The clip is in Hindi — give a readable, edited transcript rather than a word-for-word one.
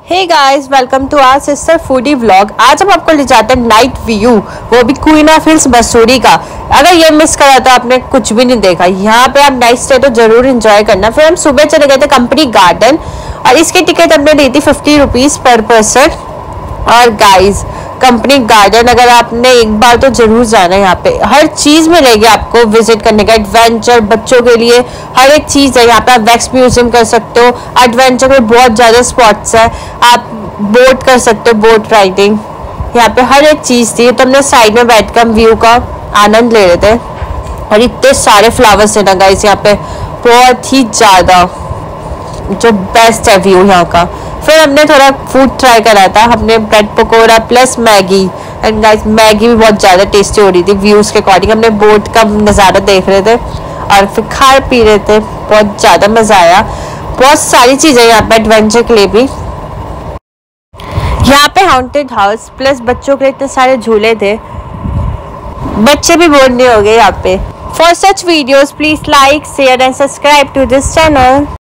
Hey guys, welcome to our sister foodie vlog. आज हम आपको ले जाते हैं नाइट व्यू, वो भी क्वीन ऑफ हिल्स मसूरी का। अगर ये मिस करा तो आपने कुछ भी नहीं देखा। यहाँ पे आप नाइट स्टे तो जरूर एंजॉय करना। फिर हम सुबह चले गए थे कंपनी गार्डन और इसकी टिकट हमने ली थी 50 रुपीज़ पर पर्सन। और गाइस, कंपनी गार्डन अगर आपने एक बार तो जरूर जाना है। यहाँ पे हर चीज़ मिलेगी आपको विजिट करने का। एडवेंचर बच्चों के लिए हर एक चीज़ है। यहाँ पे आप वैक्स म्यूजियम कर सकते हो। एडवेंचर में बहुत ज़्यादा स्पॉट्स है। आप बोट कर सकते हो, बोट राइडिंग। यहाँ पे हर एक चीज़ थी। तो हमने साइड में बैठ कर हम व्यू का आनंद ले रहे थे। और इतने सारे फ्लावर्स है ना गाइस, यहाँ पे बहुत ही ज़्यादा जो बेस्ट है व्यू यहाँ का। फिर हमने थोड़ा फूड ट्राई करा था। हमने bread pakora plus Maggi, and guys Maggi भी बहुत ज़्यादा टेस्टी हो रही थी व्यूज़ के अकॉर्डिंग। हमने बोट का नज़ारा देख रहे थे और फिर खा पी रहे थे। बहुत ज़्यादा मज़ा आया। बहुत सारी चीज़ें यहाँ पे एडवेंचर के लिए भी। यहाँ पे हाउंटेड हाउस प्लस बच्चों के लिए इतने सारे झूले थे, बच्चे भी बोर नहीं हो गए यहाँ पे। For such videos please like share and subscribe to this channel.